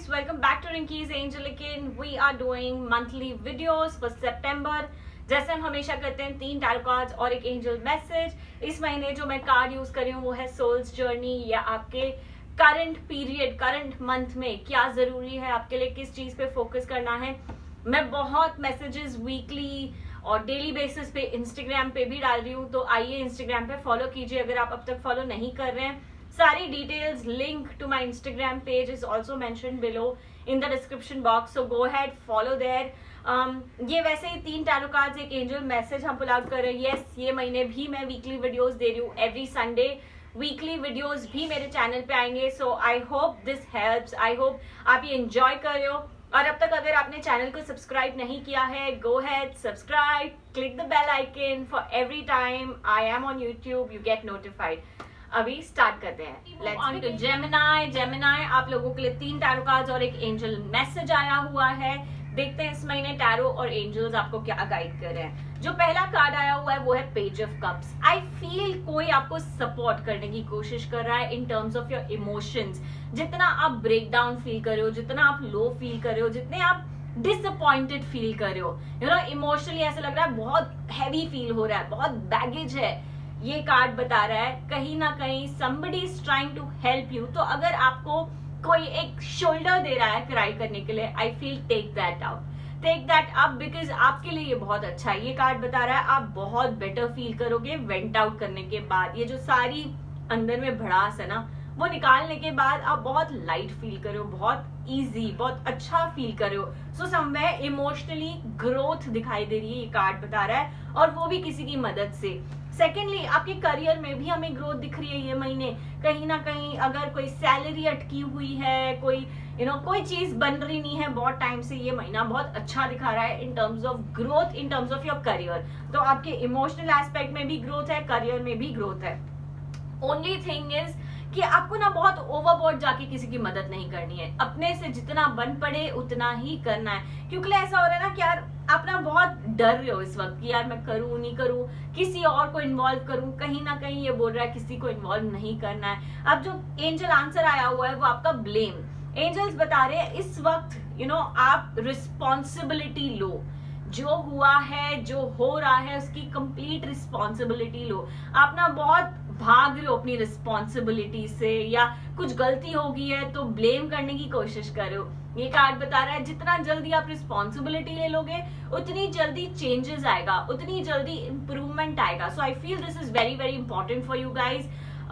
guys, welcome back to Rinky's Angelican. We are doing monthly videos for September. जैसे हम हमेशा करते हैं 3 टैरो कार्ड्स और एक एंजल मैसेज। इस महीने जो मैं कार्ड यूज कर रही हूँ वो है सोल्स जर्नी, या आपके करंट पीरियड, करंट मंथ में क्या जरूरी है आपके लिए, किस चीज पे फोकस करना है। मैं बहुत मैसेजेस वीकली और डेली बेसिस पे इंस्टाग्राम पे भी डाल रही हूँ, तो आइए इंस्टाग्राम पे फॉलो कीजिए अगर आप अब तक फॉलो नहीं कर रहे हैं। सारी details, link to my Instagram page is also mentioned below in the description box, so go ahead follow there. ये वैसे ही 3 टैरो कार्ड्स, एक एंजल मैसेज हम पुल आउट कर रहे हैं। यस, ये महीने भी मैं वीकली वीडियोस दे रही हूँ एवरी संडे। वीकली वीडियोस भी मेरे चैनल पे आएंगे, so I hope this helps. I hope आप ये एंजॉय कर रहे हो। और अब तक अगर आपने चैनल को सब्सक्राइब नहीं किया है, go ahead subscribe, click the bell icon for every time I am on YouTube you get notified. अभी स्टार्ट करते हैं। Let's on to Gemini. Gemini, आप लोगों के लिए 3 टैरो कार्ड्स और एक एंजल मैसेज आया हुआ है। देखते हैं इस महीने टैरो और एंजल्स आपको क्या गाइड कर रहे हैं। जो पहला कार्ड आया हुआ है वो है page of cups. I feel कोई आपको सपोर्ट करने की कोशिश कर रहा है in terms of your emotions. जितना आप ब्रेक डाउन फील कर रहे हो, जितना आप लो फील कर रहे हो, जितने आप डिसअपॉइंटेड फील कर रहे हो, यू नो इमोशनली ऐसा लग रहा है बहुत हैवी फील हो रहा है, बहुत बैगेज है। ये कार्ड बता रहा है कहीं ना कहीं somebody is trying to help you। तो अगर आपको कोई एक शोल्डर दे रहा है क्राई करने के लिए, I feel take that up because आपके लिए ये बहुत अच्छा है। ये कार्ड बता रहा है आप बहुत बेटर फील करोगे वेंट आउट करने के बाद। ये जो सारी अंदर में भड़ास है ना, वो निकालने के बाद आप बहुत लाइट फील कर रहे हो, बहुत इजी, बहुत अच्छा फील कर रहे हो। सो समवेयर इमोशनली ग्रोथ दिखाई दे रही है, ये कार्ड बता रहा है, और वो भी किसी की मदद से। सेकेंडली, आपके करियर में भी हमें ग्रोथ दिख रही है ये महीने। कहीं ना कहीं अगर कोई सैलरी अटकी हुई है, कोई कोई चीज बन रही नहीं है बहुत टाइम से, ये महीना बहुत अच्छा दिखा रहा है in terms of growth, in terms of your career. तो आपके इमोशनल एस्पेक्ट में भी ग्रोथ है, करियर में भी ग्रोथ है। ओनली थिंग इज कि आपको ना बहुत ओवरबोर्ड जाके किसी की मदद नहीं करनी है। अपने से जितना बन पड़े उतना ही करना है, क्योंकि ऐसा हो रहा है ना कि यार आप ना बहुत डर रहे हो इस वक्त कि यार मैं करूं नहीं करूं, किसी और को इन्वॉल्व करूं। कहीं ना कहीं ये बोल रहा है किसी को इन्वॉल्व नहीं करना है। अब जो एंजल आंसर आया हुआ है वो आपका ब्लेम। एंजल्स बता रहे हैं इस वक्त आप रिस्पॉन्सिबिलिटी लो। जो हुआ है, जो हो रहा है, उसकी कंप्लीट रिस्पॉन्सिबिलिटी लो। आप ना बहुत भाग रहे हो अपनी रिस्पॉन्सिबिलिटी से, या कुछ गलती हो गई है तो ब्लेम करने की कोशिश कर रहे हो। ये कार्ड बता रहा है जितना जल्दी आप रिस्पॉन्सिबिलिटी ले लोगे उतनी जल्दी चेंजेस आएगा, उतनी जल्दी इंप्रूवमेंट आएगा। So I feel this is very very important for you guys.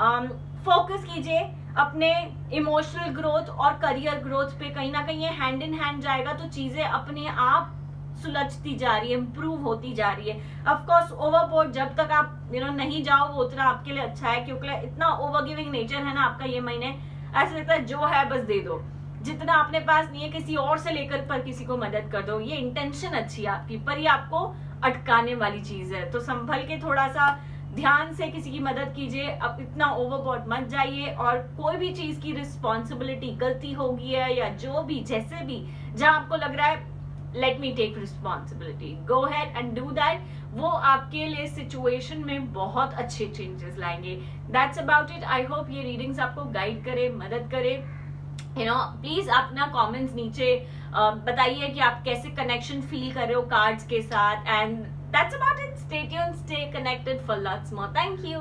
Focus कीजिए अपने इमोशनल ग्रोथ और करियर ग्रोथ पे। कहीं ना कहीं ये हैंड इन हैंड जाएगा, तो चीजें अपने आप सुलझती जा रही है, इंप्रूव होती जा रही है। ऑफ कोर्स ओवरबोर्ड जब तक आप नहीं जाओ वो उतना आपके लिए अच्छा है, क्योंकि इतना ओवर गिविंग नेचर है ना आपका ये महीने। ऐसा लगता है जो है बस दे दो, जितना अपने पास नहीं है किसी और से लेकर पर किसी को मदद कर दो। ये इंटेंशन अच्छी है आपकी, पर ये आपको अटकाने वाली चीज है। तो संभल के थोड़ा सा ध्यान से किसी की मदद कीजिए, अब इतना ओवरबोर्ड मत जाइए। और कोई भी चीज की रिस्पॉन्सिबिलिटी, गलती होगी है या जो भी, जैसे भी, जहां आपको लग रहा है let me take responsibility, go ahead and do that. वो आपके लिए सिचुएशन में बहुत अच्छे चेंजेस लाएंगे। That's about it. I hope ये रीडिंग्स आपको गाइड करे, मदद करे। प्लीज अपना कमेंट्स नीचे बताइए कि आप कैसे कनेक्शन फील कर रहे हो कार्ड्स के साथ। And that's about it. Stay tuned, stay connected for lots more. Thank you.